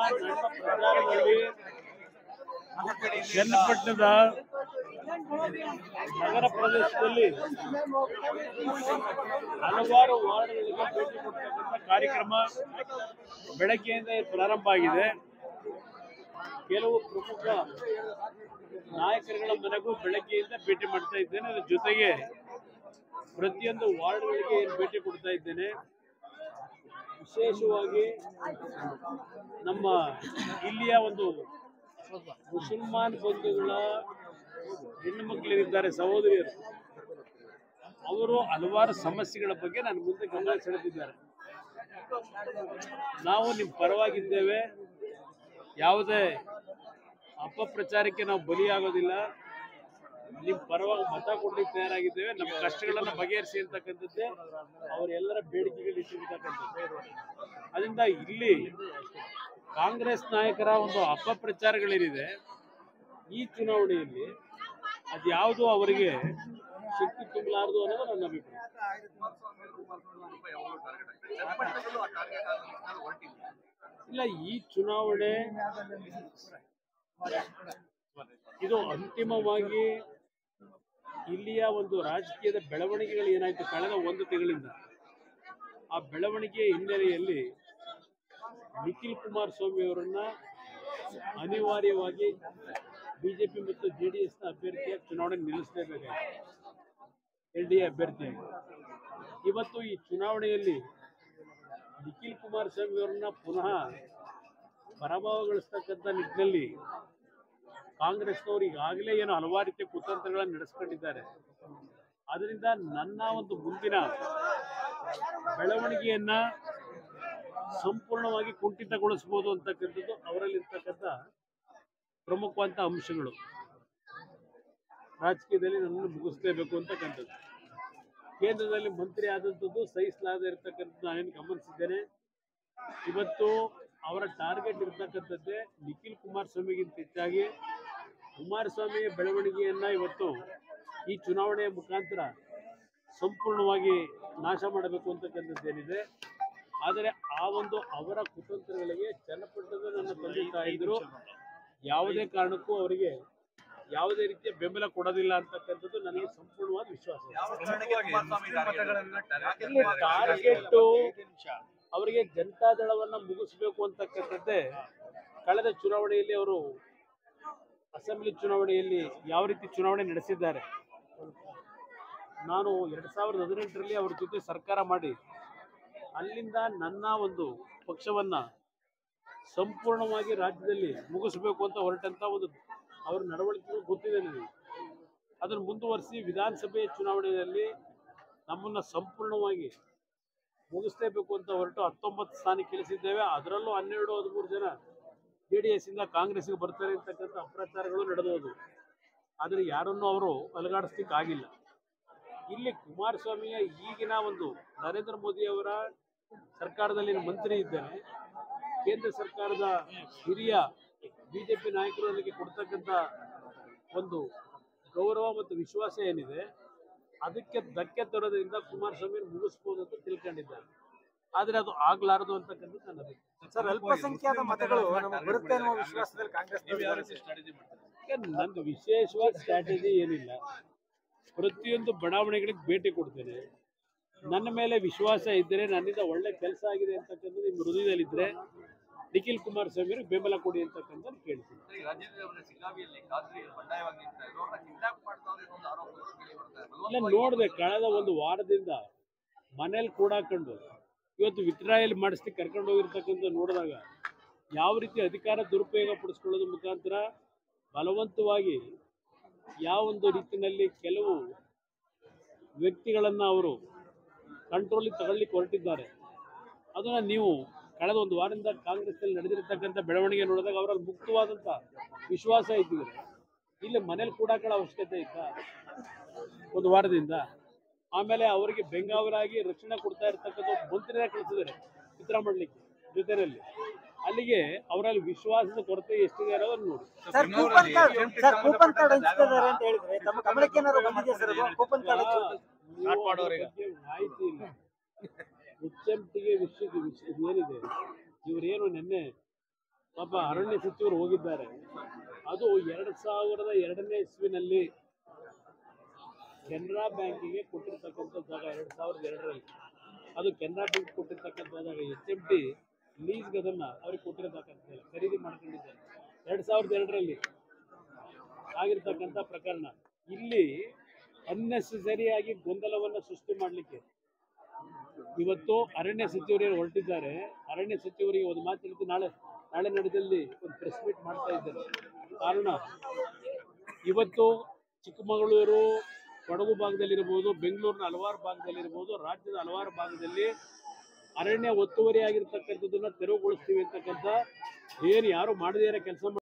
ಪ್ರಚಾರದಲ್ಲಿ ಚನ್ನಪಟ್ಟಣದ ನಗರ ಪ್ರದೇಶದಲ್ಲಿ ಹಲವಾರು ವಾರ್ಡ್ಗಳಿಗೆ ಭೇಟಿ ಕೊಡ್ತಕ್ಕಂಥ ಕಾರ್ಯಕ್ರಮ ಬೆಳಗ್ಗೆಯಿಂದ ಪ್ರಾರಂಭ ಆಗಿದೆ. ಕೆಲವು ಪ್ರಮುಖ ನಾಯಕರುಗಳ ಮನೆಗೂ ಬೆಳಗ್ಗೆಯಿಂದ ಭೇಟಿ ಮಾಡ್ತಾ ಇದ್ದೇನೆ. ಅದರ ಜೊತೆಗೆ ಪ್ರತಿಯೊಂದು ವಾರ್ಡ್ಗಳಿಗೆ ಏನು ಭೇಟಿ ಕೊಡ್ತಾ ಇದ್ದೇನೆ. ವಿಶೇಷವಾಗಿ ನಮ್ಮ ಇಲ್ಲಿಯ ಒಂದು ಮುಸಲ್ಮಾನ್ ಬಂಧುಗಳ ಹೆಣ್ಣು ಮಕ್ಕಳಿದ್ದಾರೆ, ಸಹೋದರಿಯರು, ಅವರು ಹಲವಾರು ಸಮಸ್ಯೆಗಳ ಬಗ್ಗೆ ನನ್ನ ಮುಂದೆ ಗಮನ ಸೆಳೆದಿದ್ದಾರೆ. ನಾವು ನಿಮ್ಮ ಪರವಾಗಿದ್ದೇವೆ, ಯಾವುದೇ ಅಪಪ್ರಚಾರಕ್ಕೆ ನಾವು ಬಲಿಯಾಗೋದಿಲ್ಲ, ನಿಮ್ಮ ಪರವಾಗಿ ಮತ ಕೊಡ್ಲಿಕ್ಕೆ ತಯಾರಾಗಿದ್ದೇವೆ, ನಮ್ಮ ಕಷ್ಟಗಳನ್ನು ಬಗೆಹರಿಸಿ ಅಂತಕ್ಕಂಥದ್ದೇ ಅವರೆಲ್ಲರ ಬೇಡಿಕೆಗಳು ಇಟ್ಟಿರ್ತಕ್ಕಂಥದ್ದು. ಅದರಿಂದ ಇಲ್ಲಿ ಕಾಂಗ್ರೆಸ್ ನಾಯಕರ ಒಂದು ಅಪಪ್ರಚಾರಗಳೇನಿದೆ ಈ ಚುನಾವಣೆಯಲ್ಲಿ ಅದ್ಯಾವುದು ಅವರಿಗೆ ಶಕ್ತಿ ತುಂಬಲಾರದು ಅನ್ನೋದು ನನ್ನ ಅಭಿಪ್ರಾಯ. ಇಲ್ಲ, ಈ ಚುನಾವಣೆ ಇದು ಅಂತಿಮವಾಗಿ ಇಲ್ಲಿಯ ಒಂದು ರಾಜಕೀಯದ ಬೆಳವಣಿಗೆಗಳು ಏನಾಯ್ತು ಕಳೆದ ಒಂದು ತಿಂಗಳಿಂದ, ಆ ಬೆಳವಣಿಗೆಯ ಹಿನ್ನೆಲೆಯಲ್ಲಿ ನಿಖಿಲ್ ಕುಮಾರಸ್ವಾಮಿ ಅವರನ್ನ ಅನಿವಾರ್ಯವಾಗಿ ಬಿಜೆಪಿ ಮತ್ತು ಜೆಡಿಎಸ್ನ ಅಭ್ಯರ್ಥಿಯಾಗಿ ಚುನಾವಣೆ ನಿಲ್ಲಿಸಲೇಬೇಕಾಗಿದೆ, ಎನ್ಡಿಎ ಅಭ್ಯರ್ಥಿಯಾಗಿ. ಇವತ್ತು ಈ ಚುನಾವಣೆಯಲ್ಲಿ ನಿಖಿಲ್ ಕುಮಾರಸ್ವಾಮಿ ಅವರನ್ನ ಪುನಃ ಪರಾಭವಗೊಳಿಸ್ತಕ್ಕಂಥ ನಿಟ್ಟಿನಲ್ಲಿ ಕಾಂಗ್ರೆಸ್ನವರು ಈಗಾಗಲೇ ಏನು ಹಲವಾರು ರೀತಿಯ ಕುತಂತ್ರಗಳನ್ನು ನಡೆಸ್ಕೊಂಡಿದ್ದಾರೆ. ಅದರಿಂದ ನನ್ನ ಒಂದು ಮುಂದಿನ ಬೆಳವಣಿಗೆಯನ್ನ ಸಂಪೂರ್ಣವಾಗಿ ಕುಂಠಿತಗೊಳಿಸಬಹುದು ಅಂತಕ್ಕಂಥದ್ದು ಅವರಲ್ಲಿರ್ತಕ್ಕಂಥ ಪ್ರಮುಖವಾದ ಅಂಶಗಳು. ರಾಜಕೀಯದಲ್ಲಿ ನನ್ನನ್ನು ಮುಗಿಸ್ಲೇಬೇಕು ಅಂತಕ್ಕಂಥದ್ದು. ಕೇಂದ್ರದಲ್ಲಿ ಮಂತ್ರಿ ಆದಂಥದ್ದು ಸಹಿಸಲಾಗದೆ ಇರತಕ್ಕಂಥದ್ದು ನಾನೇನು ಗಮನಿಸಿದ್ದೇನೆ. ಇವತ್ತು ಅವರ ಟಾರ್ಗೆಟ್ ಇರ್ತಕ್ಕಂಥದ್ದೇ ನಿಖಿಲ್ ಕುಮಾರಸ್ವಾಮಿಗಿಂತ ಹೆಚ್ಚಾಗಿ ಕುಮಾರಸ್ವಾಮಿಯ ಬೆಳವಣಿಗೆಯನ್ನ ಇವತ್ತು ಈ ಚುನಾವಣೆಯ ಮುಖಾಂತರ ಸಂಪೂರ್ಣವಾಗಿ ನಾಶ ಮಾಡಬೇಕು ಅಂತಕ್ಕಂಥದ್ದೇನಿದೆ. ಆದರೆ ಆ ಒಂದು ಅವರ ಕುತಂತ್ರಗಳಿಗೆ ಚನ್ನಪಟ್ಟಣದ ನನ್ನ ತಂದೆ ತಾಯಿದ್ರು ಯಾವುದೇ ಕಾರಣಕ್ಕೂ ಅವರಿಗೆ ಯಾವುದೇ ರೀತಿಯ ಬೆಂಬಲ ಕೊಡೋದಿಲ್ಲ ಅಂತಕ್ಕಂಥದ್ದು ನನಗೆ ಸಂಪೂರ್ಣವಾದ ವಿಶ್ವಾಸ. ಟಾರ್ಗೆಟ್ ಅವರಿಗೆ ಜನತಾದಳವನ್ನ ಮುಗಿಸ್ಬೇಕು ಅಂತಕ್ಕಂಥದ್ದೇ ಕಳೆದ ಚುನಾವಣೆಯಲ್ಲಿ ಅವರು ಅಸೆಂಬ್ಲಿ ಚುನಾವಣೆಯಲ್ಲಿ ಯಾವ ರೀತಿ ಚುನಾವಣೆ ನಡೆಸಿದ್ದಾರೆ. ನಾನು 2018ರಲ್ಲಿ ಅವ್ರ ಜೊತೆ ಸರ್ಕಾರ ಮಾಡಿ ಅಲ್ಲಿಂದ ನನ್ನ ಒಂದು ಪಕ್ಷವನ್ನ ಸಂಪೂರ್ಣವಾಗಿ ರಾಜ್ಯದಲ್ಲಿ ಮುಗಿಸಬೇಕು ಅಂತ ಹೊರಟಂತ ಒಂದು ಅವರ ನಡವಳಿಕೆಗಳು ಗೊತ್ತಿದೆ ನನಗೆ. ಅದನ್ನು ಮುಂದುವರಿಸಿ ವಿಧಾನಸಭೆ ಚುನಾವಣೆಯಲ್ಲಿ ನಮ್ಮನ್ನು ಸಂಪೂರ್ಣವಾಗಿ ಮುಗಿಸಲೇಬೇಕು ಅಂತ ಹೊರಟು 19 ಸ್ಥಾನಕ್ಕೆ ಇಳಿಸಿದ್ದೇವೆ. ಅದರಲ್ಲೂ 12-13 ಜನ JDS ಇಂದ ಕಾಂಗ್ರೆಸ್ಗೆ ಬರ್ತಾರೆ ಅಂತಕ್ಕಂಥ ಅಪ್ರಚಾರಗಳು ನಡೆದೋದು. ಆದರೆ ಯಾರನ್ನೂ ಅವರು ಅಲುಗಾಡಿಸ್ಲಿಕ್ಕೆ ಆಗಿಲ್ಲ. ಇಲ್ಲಿ ಕುಮಾರಸ್ವಾಮಿಯ ಈಗಿನ ಒಂದು ನರೇಂದ್ರ ಮೋದಿ ಅವರ ಸರ್ಕಾರದಲ್ಲಿ ಮಂತ್ರಿ ಇದ್ದೇನೆ, ಕೇಂದ್ರ ಸರ್ಕಾರದ ಹಿರಿಯ ಬಿಜೆಪಿ ನಾಯಕರು ನನಗೆ ಕೊಡ್ತಕ್ಕಂಥ ಒಂದು ಗೌರವ ಮತ್ತು ವಿಶ್ವಾಸ ಏನಿದೆ ಅದಕ್ಕೆ ಧಕ್ಕೆ ತರೋದ್ರಿಂದ ಕುಮಾರಸ್ವಾಮಿ ಮುಗಿಸ್ಬೋದು ಅಂತ ತಿಳ್ಕೊಂಡಿದ್ದಾರೆ. ಆದರೆ ಅದು ಆಗ್ಲಾರದು ಅಂತಕ್ಕಂಥದ್ದು ನನ್ನ ಅಭಿಪ್ರಾಯ. ಸರ್, ಅಲ್ಪಸಂಖ್ಯಾತ ಮತಗಳು ನಮಗೆ ಬರುತ್ತೆ ಅನ್ನೋ ವಿಶ್ವಾಸದಲ್ಲಿ ಕಾಂಗ್ರೆಸ್ ನಂದು ವಿಶೇಷವಾದ ಸ್ಟ್ರಾಟಜಿ ಏನಿಲ್ಲ. ಪ್ರತಿಯೊಂದು ಬಡಾವಣೆಗಳಿಗೆ ಭೇಟಿ ಕೊಡ್ತೇನೆ. ನನ್ನ ಮೇಲೆ ವಿಶ್ವಾಸ ಇದ್ದರೆ, ನನ್ನಿಂದ ಒಳ್ಳೆ ಕೆಲಸ ಆಗಿದೆ ಅಂತಕ್ಕಂಥದ್ದು ನಿಮ್ಮ ಹೃದಯದಲ್ಲಿದ್ದರೆ ನಿಖಿಲ್ ಕುಮಾರಸ್ವಾಮಿ ಅವರಿಗೆ ಬೆಂಬಲ ಕೊಡಿ ಅಂತಕ್ಕಂಥದ್ದು ಕೇಳ್ತೀನಿ. ಇಲ್ಲ, ನೋಡಿದೆ ಕಳೆದ ಒಂದು ವಾರದಿಂದ ಮನೇಲಿ ಕೂಡಾಕೊಂಡು ಇವತ್ತು ವಿತ್ಡ್ರಾಯಲ್ ಮಾಡಿಸ್ಲಿಕ್ಕೆ ಕರ್ಕೊಂಡು ಹೋಗಿರ್ತಕ್ಕಂಥ ನೋಡಿದಾಗ ಯಾವ ರೀತಿ ಅಧಿಕಾರ ದುರುಪಯೋಗ ಪಡಿಸ್ಕೊಳ್ಳೋದ್ರ ಮುಖಾಂತರ ಬಲವಂತವಾಗಿ ಯಾವ ಒಂದು ರೀತಿಯಲ್ಲಿ ಕೆಲವು ವ್ಯಕ್ತಿಗಳನ್ನು ಅವರು ಕಂಟ್ರೋಲಿಗೆ ತಗೊಳ್ಳಿಕ್ಕೆ ಹೊರಟಿದ್ದಾರೆ. ಅದನ್ನು ನೀವು ಕಳೆದ ಒಂದು ವಾರದಿಂದ ಕಾಂಗ್ರೆಸ್ನಲ್ಲಿ ನಡೆದಿರತಕ್ಕಂಥ ಬೆಳವಣಿಗೆ ನೋಡಿದಾಗ ಅವರಲ್ಲಿ ಮುಕ್ತವಾದಂಥ ವಿಶ್ವಾಸ ಇದ್ದಿದ್ರೆ ಇಲ್ಲಿ ಮನೇಲಿ ಕೂಡಾಕೊಳ್ಳೋ ಅವಶ್ಯಕತೆ ಇತ್ತ ಒಂದು ವಾರದಿಂದ. ಆಮೇಲೆ ಅವರಿಗೆ ಬೆಂಗಾವಲಾಗಿ ರಕ್ಷಣೆ ಕೊಡ್ತಾ ಇರ್ತಕ್ಕಂಥ ಮಂತ್ರಿನೇ ಕಳಿಸಿದ್ದಾರೆ ಚಿತ್ರ ಮಾಡಲಿಕ್ಕೆ ಜೊತೆಯಲ್ಲಿ. ಅಲ್ಲಿಗೆ ಅವರಲ್ಲಿ ವಿಶ್ವಾಸದ ಕೊರತೆ ಎಷ್ಟಿದೆ ಅನ್ನೋದನ್ನು ನೋಡಿ. ಮಾಹಿತಿ ಇಲ್ಲ. HMTಗೆ ವಿಷಯದ ಏನಿದೆ, ಇವರೇನು ನಿನ್ನೆ ಪಾಪ ಅರಣ್ಯ ಸಚಿವರು ಹೋಗಿದ್ದಾರೆ. ಅದು 2002ನೇ ಇಸ್ವಿನಲ್ಲಿ ಕೆನರಾ ಬ್ಯಾಂಕಿಗೆ ಕೊಟ್ಟಿರ್ತಕ್ಕಂಥ ಜಾಗ 2002ರಲ್ಲಿ. ಅದು ಕೆನರಾ ಬ್ಯಾಂಕ್ ಕೊಟ್ಟಿರ್ತಕ್ಕಂಥ ಜಾಗ HMT ಲೀಸ್ಗೆ ಅದನ್ನು ಅವ್ರಿಗೆ ಕೊಟ್ಟಿರತಕ್ಕಂಥ ಖರೀದಿ ಮಾಡ್ಕೊಂಡಿದ್ದಾರೆ 2002ರಲ್ಲಿ ಆಗಿರ್ತಕ್ಕಂಥ ಪ್ರಕರಣ. ಇಲ್ಲಿ ಅನ್ನೆಸೆಸರಿಯಾಗಿ ಗೊಂದಲವನ್ನು ಸೃಷ್ಟಿ ಮಾಡಲಿಕ್ಕೆ ಇವತ್ತು ಅರಣ್ಯ ಸಚಿವರು ಹೊರಟಿದ್ದಾರೆ. ಅರಣ್ಯ ಸಚಿವರಿಗೆ ಒಂದು ಮಾತು ಹೇಳ್ತು, ನಾಳೆ ನಡೆದಲ್ಲಿ ಒಂದು ಪ್ರೆಸ್ ಮೀಟ್ ಮಾಡ್ತಾ ಇದ್ದಾರೆ. ಕಾರಣ ಇವತ್ತು ಚಿಕ್ಕಮಗಳೂರು, ಕೊಡಗು ಭಾಗದಲ್ಲಿರ್ಬೋದು, ಬೆಂಗಳೂರಿನ ಹಲವಾರು ಭಾಗದಲ್ಲಿರ್ಬೋದು, ರಾಜ್ಯದ ಹಲವಾರು ಭಾಗದಲ್ಲಿ ಅರಣ್ಯ ಒತ್ತುವರಿ ಆಗಿರ್ತಕ್ಕಂಥದ್ದನ್ನು ತೆರವುಗೊಳಿಸ್ತೀವಿ ಅಂತಕ್ಕಂಥ ಏನು ಯಾರು ಮಾಡದೇ ಇರೋ ಕೆಲಸ